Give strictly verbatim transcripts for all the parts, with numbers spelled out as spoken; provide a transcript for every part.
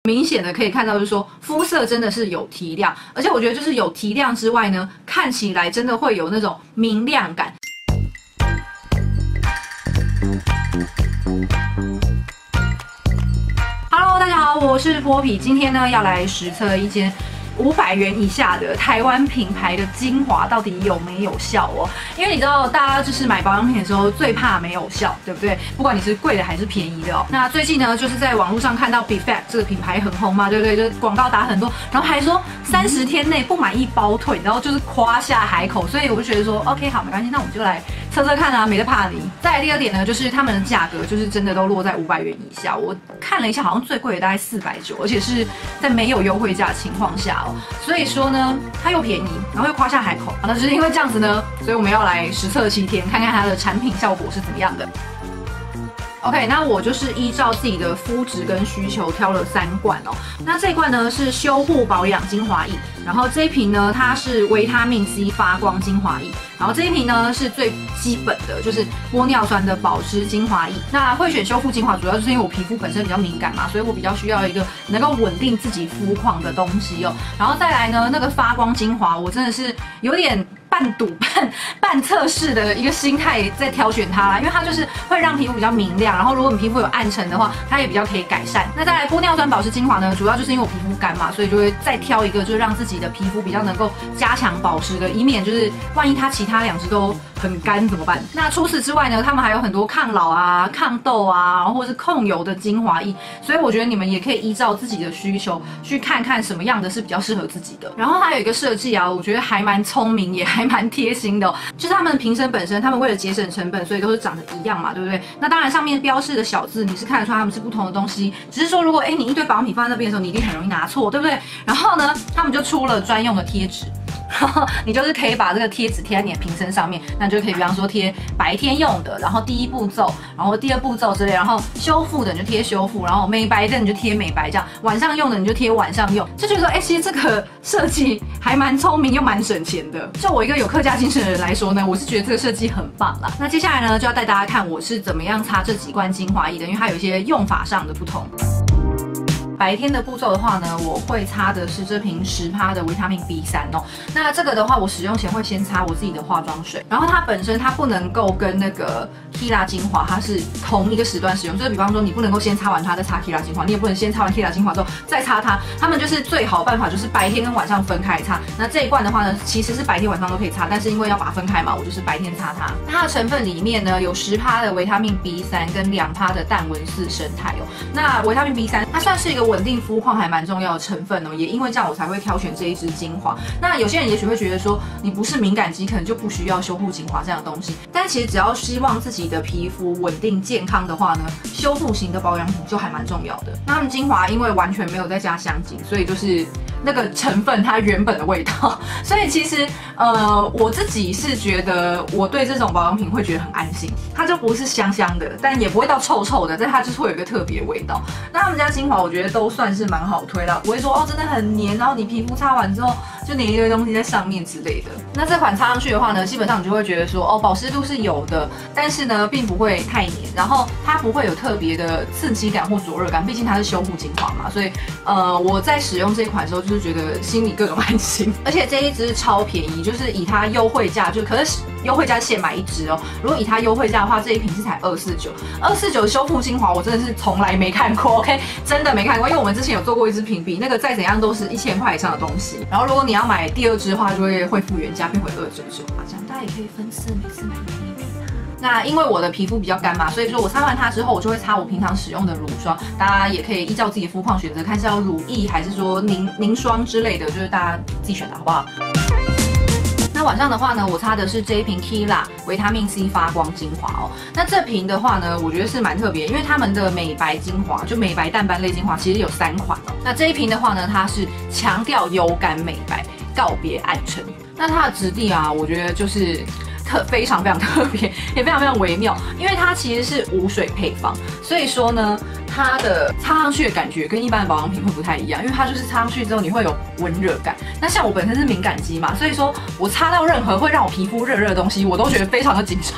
明显的可以看到，就是说肤色真的是有提亮，而且我觉得就是有提亮之外呢，看起来真的会有那种明亮感。Hello， 大家好，我是波比，今天呢要来实测一间五百元以下的台湾品牌的精华到底有没有效哦？因为你知道，大家就是买保养品的时候最怕没有效，对不对？不管你是贵的还是便宜的哦。那最近呢，就是在网络上看到 B F A C 这个品牌很红嘛，对不对？就是广告打很多，然后还说三十天内不满意包退，然后就是夸下海口，所以我就觉得说 ，OK， 好，没关系，那我们就来测测看啊，没得怕你。再来第二点呢，就是他们的价格就是真的都落在五百元以下。我看了一下，好像最贵的大概四百九，而且是在没有优惠价的情况下哦。所以说呢，它又便宜，然后又夸下海口，那就是因为这样子呢，所以我们要来实测七天，看看它的产品效果是怎么样的。OK， 那我就是依照自己的肤质跟需求挑了三罐哦。那这一罐呢是修护保养精华液，然后这一瓶呢它是维他命 C 发光精华液，然后这一瓶呢是最基本的，就是玻尿酸的保湿精华液。那会选修复精华，主要就是因为我皮肤本身比较敏感嘛，所以我比较需要一个能够稳定自己肤况的东西哦。然后再来呢，那个发光精华，我真的是有点半赌半半测试的一个心态在挑选它啦，因为它就是会让皮肤比较明亮，然后如果你皮肤有暗沉的话，它也比较可以改善。那再来玻尿酸保湿精华呢，主要就是因为我皮肤干嘛，所以就会再挑一个就是让自己的皮肤比较能够加强保湿的，以免就是万一它其他两支都很干怎么办？那除此之外呢，他们还有很多抗老啊、抗痘啊，或者是控油的精华液，所以我觉得你们也可以依照自己的需求去看看什么样的是比较适合自己的。然后还有一个设计啊，我觉得还蛮聪明，也还蛮贴心的哦，就是他们瓶身本身，他们为了节省成本，所以都是长得一样嘛，对不对？那当然上面标示的小字你是看得出他们是不同的东西，只是说如果哎你一堆保养品放在那边的时候，你一定很容易拿错，对不对？然后呢，他们就出了专用的贴纸。你就是可以把这个贴纸贴在你的瓶身上面，那就可以比方说贴白天用的，然后第一步骤，然后第二步骤之类，然后修复的你就贴修复，然后美白的你就贴美白，这样晚上用的你就贴晚上用，就觉得说，哎、欸，其实这个设计还蛮聪明又蛮省钱的。就我一个有客家精神的人来说呢，我是觉得这个设计很棒啦。那接下来呢，就要带大家看我是怎么样擦这几罐精华液的，因为它有一些用法上的不同。白天的步骤的话呢，我会擦的是这瓶十趴的维他命 B 三 哦。那这个的话，我使用前会先擦我自己的化妆水，然后它本身它不能够跟那个 Kila 精华它是同一个时段使用，就是比方说你不能够先擦完它再擦 Kila 精华，你也不能先擦完 Kila 精华之后再擦它，它们就是最好的办法就是白天跟晚上分开擦。那这一罐的话呢，其实是白天晚上都可以擦，但是因为要把它分开嘛，我就是白天擦它。那它的成分里面呢，有十趴的维他命 B 三 跟两趴的淡文四生态哦。那维他命 B 三 它算是一个稳定肤况还蛮重要的成分哦，也因为这样我才会挑选这一支精华。那有些人也许会觉得说，你不是敏感肌，可能就不需要修护精华这样的东西。但其实只要希望自己的皮肤稳定健康的话呢，修复型的保养品就还蛮重要的。那他们精华因为完全没有再加香精，所以就是那个成分它原本的味道。所以其实呃我自己是觉得我对这种保养品会觉得很安心，它就不是香香的，但也不会到臭臭的，但它就是会有一个特别味道。那他们家精华我觉得都算是蛮好推啦，不会说哦真的很黏，然后你皮肤擦完之后就黏一堆东西在上面之类的。那这款擦上去的话呢，基本上你就会觉得说哦保湿度是有的，但是呢并不会太黏，然后它不会有特别的刺激感或灼热感，毕竟它是修护精华嘛，所以呃我在使用这一款的时候就是觉得心里各种安心。而且这一支超便宜，就是以它优惠价，就可是优惠价现买一支哦。如果以它优惠价的话，这一瓶是才二四九，二四九修复精华我真的是从来没看过 ，OK， 真的没看过，因为我们之前有做过一支评比，那个再怎样都是一千块以上的东西。然后如果你要买第二支的话，就会恢复原价变回二九九啊，这样大家也可以分次每次买便宜点啊。那因为我的皮肤比较干嘛，所以说我擦完它之后，我就会擦我平常使用的乳霜。大家也可以依照自己的肤况选择，看是要乳液还是说凝凝霜之类的，就是大家自己选的好不好？那晚上的话呢，我擦的是这一瓶 Kila 维他命 C 发光精华哦。那这瓶的话呢，我觉得是蛮特别，因为他们的美白精华，就美白淡斑类精华，其实有三款哦。那这一瓶的话呢，它是强调油感美白，告别暗沉。那它的质地啊，我觉得就是特非常非常特别，也非常非常微妙，因为它其实是无水配方，所以说呢，它的擦上去的感觉跟一般的保养品会不太一样，因为它就是擦上去之后你会有温热感。那像我本身是敏感肌嘛，所以说我擦到任何会让我皮肤热热的东西，我都觉得非常的紧张。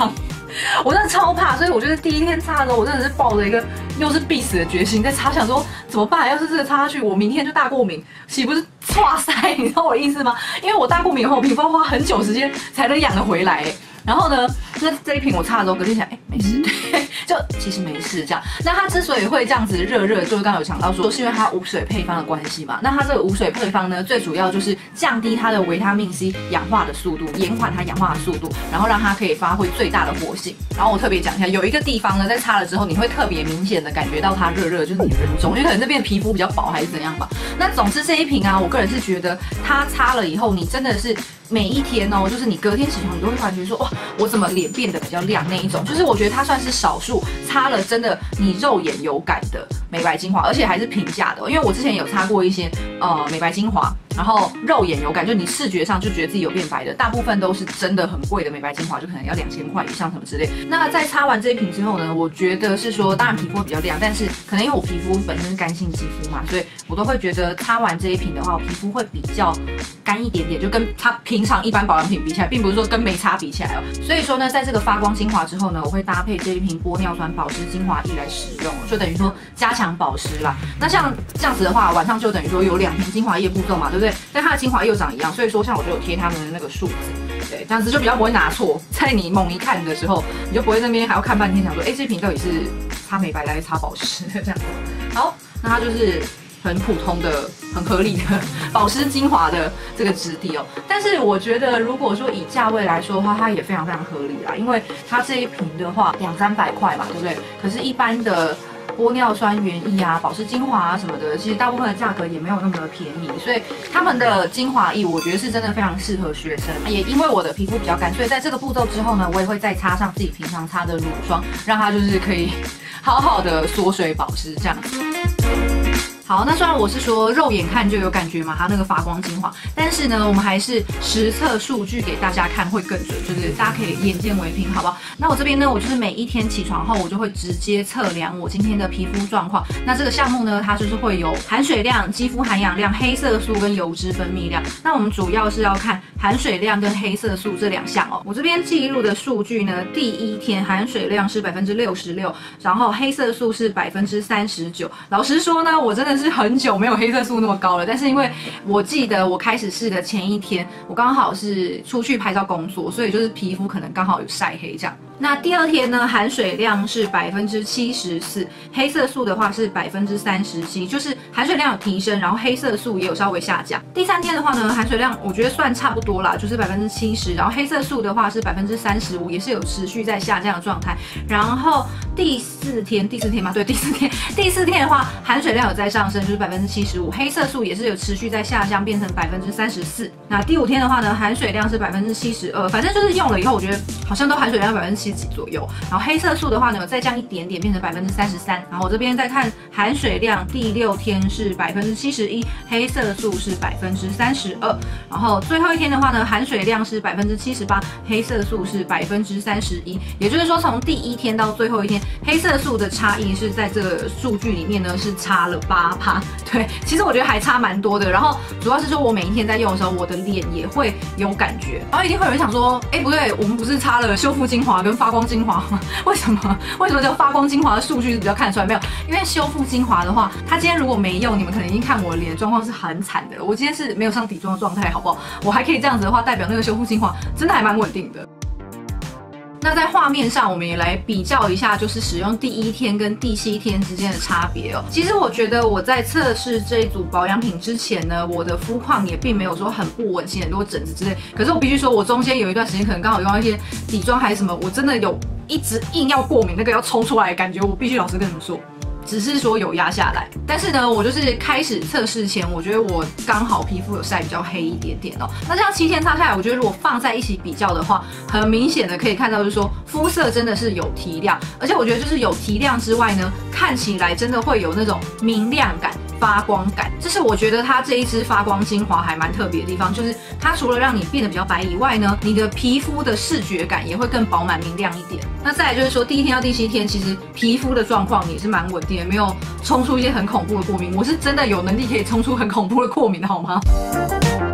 我真的超怕，所以我觉得第一天擦的时候，我真的是抱着一个又是必死的决心在擦，想说怎么办？要是这个擦下去，我明天就大过敏，岂不是哇塞？你知道我的意思吗？因为我大过敏后，皮肤要花很久时间才能养得回来。然后呢，那这一瓶我擦的时候，隔天想，哎，没事，对，就其实没事这样。那它之所以会这样子热热，就是刚刚有讲到说，是因为它无水配方的关系嘛。那它这个无水配方呢，最主要就是降低它的维他命 C 氧化的速度，延缓它氧化的速度，然后让它可以发挥最大的活性。然后我特别讲一下，有一个地方呢，在擦了之后，你会特别明显的感觉到它热热，就是你人中，因为可能这边皮肤比较薄还是怎样吧。那总之这一瓶啊，我个人是觉得它擦了以后，你真的是。每一天哦，就是你隔天起床，你都会感觉说，哇，我怎么脸变得比较亮那一种。就是我觉得它算是少数擦了真的你肉眼有感的美白精华，而且还是平价的。因为我之前有擦过一些呃美白精华，然后肉眼有感，就你视觉上就觉得自己有变白的，大部分都是真的很贵的美白精华，就可能要两千块以上什么之类。那在擦完这一瓶之后呢，我觉得是说，当然皮肤会比较亮，但是可能因为我皮肤本身是干性肌肤嘛，所以我都会觉得擦完这一瓶的话，我皮肤会比较干一点点，就跟它平常一般保养品比起来，并不是说跟没擦比起来哦。所以说呢，在这个发光精华之后呢，我会搭配这一瓶玻尿酸保湿精华液来使用，就等于说加强保湿啦。那像这样子的话，晚上就等于说有两瓶精华液步骤嘛，对不对？但它的精华又长一样，所以说像我就有贴他们的那个数字，对，这样子就比较不会拿错。在你猛一看的时候，你就不会那边还要看半天，想说，哎，这瓶到底是擦美白还是擦保湿这样子。好，那它就是很普通的、很合理的保湿精华的这个质地哦。但是我觉得，如果说以价位来说的话，它也非常非常合理啦，因为它这一瓶的话两三百块嘛，对不对？可是，一般的玻尿酸原液啊、保湿精华啊什么的，其实大部分的价格也没有那么的便宜，所以他们的精华液我觉得是真的非常适合学生。也因为我的皮肤比较干，所以在这个步骤之后呢，我也会再擦上自己平常擦的乳霜，让它就是可以好好的缩水保湿这样子。好，那虽然我是说肉眼看就有感觉嘛，它那个发光精华，但是呢，我们还是实测数据给大家看会更准，就是大家可以眼见为凭，好不好？那我这边呢，我就是每一天起床后，我就会直接测量我今天的皮肤状况。那这个项目呢，它就是会有含水量、肌肤含氧量、黑色素跟油脂分泌量。那我们主要是要看含水量跟黑色素这两项哦。我这边记录的数据呢，第一天含水量是百分之六十六，然后黑色素是百分之三十九。老实说呢，我真的是很久没有黑色素那么高了，但是因为我记得我开始试的前一天，我刚好是出去拍照工作，所以就是皮肤可能刚好有晒黑这样。那第二天呢，含水量是百分之七十四，黑色素的话是百分之三十七，就是含水量有提升，然后黑色素也有稍微下降。第三天的话呢，含水量我觉得算差不多啦，就是百分之七十，然后黑色素的话是百分之三十五，也是有持续在下降的状态。然后第四天，第四天嘛，对，第四天，第四天的话，含水量有在上升，就是百分之七十五，黑色素也是有持续在下降，变成百分之三十四。那第五天的话呢，含水量是百分之七十二，反正就是用了以后，我觉得好像都含水量百分之七十几左右。然后黑色素的话呢，有再降一点点，变成百分之三十三。然后我这边再看含水量，第六天是百分之七十一，黑色素是百分之三十二。然后最后一天的话呢，含水量是百分之七十八，黑色素是百分之三十一。也就是说，从第一天到最后一天，黑色素的差异是在这个数据里面呢是差了八趴。对，其实我觉得还差蛮多的。然后主要是说我每一天在用的时候，我的脸也会有感觉。然后一定会有人想说，哎，不对，我们不是擦了修复精华跟发光精华吗？为什么？为什么叫发光精华的数据是比较看得出来？没有，因为修复精华的话，它今天如果没用，你们可能已经看我的脸状况是很惨的。我今天是没有上底妆的状态，好不好？我还可以这样子的话，代表那个修复精华真的还蛮稳定的。那在画面上，我们也来比较一下，就是使用第一天跟第七天之间的差别哦。其实我觉得我在测试这一组保养品之前呢，我的肤况也并没有说很不稳定，很多疹子之类。可是我必须说，我中间有一段时间可能刚好用到一些底妆还是什么，我真的有一直硬要过敏，那个要冲出来的感觉，我必须老实跟你们说。只是说有压下来，但是呢，我就是开始测试前，我觉得我刚好皮肤有晒比较黑一点点哦。那这样七天擦下来，我觉得如果放在一起比较的话，很明显的可以看到，就是说肤色真的是有提亮，而且我觉得就是有提亮之外呢，看起来真的会有那种明亮感、发光感。这是我觉得它这一支发光精华还蛮特别的地方，就是它除了让你变得比较白以外呢，你的皮肤的视觉感也会更饱满明亮一点。那再来就是说，第一天到第七天，其实皮肤的状况也是蛮稳定的，没有冲出一些很恐怖的过敏。我是真的有能力可以冲出很恐怖的过敏的，好吗？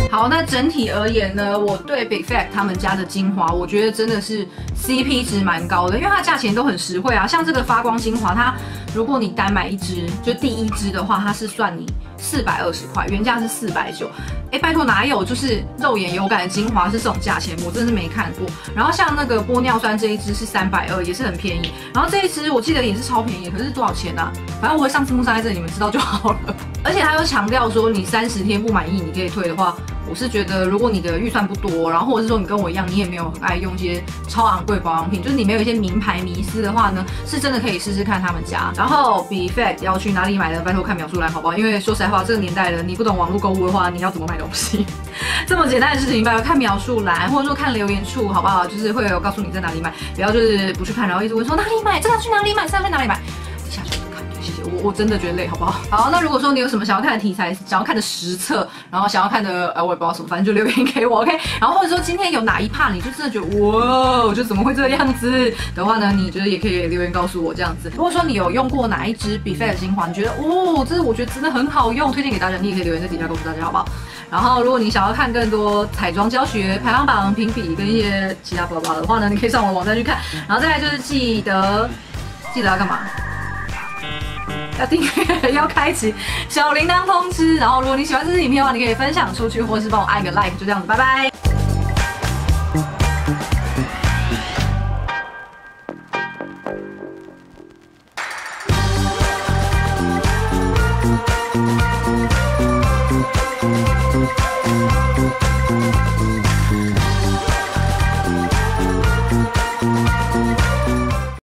好，那整体而言呢，我对 Big Fact 他们家的精华，我觉得真的是 C P 值蛮高的，因为它价钱都很实惠啊。像这个发光精华，它如果你单买一支，就第一支的话，它是算你四百二十块，原价是四百九。哎，拜托哪有就是肉眼有感的精华是这种价钱？我真的是没看过。然后像那个玻尿酸这一支是三百二，也是很便宜。然后这一支我记得也是超便宜，可是多少钱啊？反正我会上字幕上在这里，你们知道就好了。而且他又强调说，你三十天不满意你可以退的话。我是觉得，如果你的预算不多，然后或者是说你跟我一样，你也没有很爱用一些超昂贵保养品，就是你没有一些名牌迷思的话呢，是真的可以试试看他们家。然后 Big Fact 要去哪里买的，拜托看描述栏好不好？因为说实在话，这个年代了，你不懂网络购物的话，你要怎么买东西？这么简单的事情，拜托看描述栏，或者说看留言处好不好？就是会有告诉你在哪里买，不要就是不去看，然后一直问说哪里买，这个去哪里买，这个在哪里买？下去看。谢谢我，我真的觉得累，好不好？好，那如果说你有什么想要看的题材，想要看的实测，然后想要看的，呃，我也不知道什么，反正就留言给我 ，OK。然后或者说今天有哪一 part 你就真的觉得哇，我就怎么会这个样子的话呢，你觉得也可以留言告诉我这样子。如果说你有用过哪一支 Big Fact 的精华，你觉得哦，这我觉得真的很好用，推荐给大家，你也可以留言在底下告诉大家，好不好？然后如果你想要看更多彩妆教学、排行榜评比跟一些其他巴拉巴拉的话呢，你可以上我的网站去看。然后再来就是记得记得要干嘛？要订阅，要开启小铃铛通知。然后，如果你喜欢这支影片的话，你可以分享出去，或是帮我按个 like，就这样子，拜拜。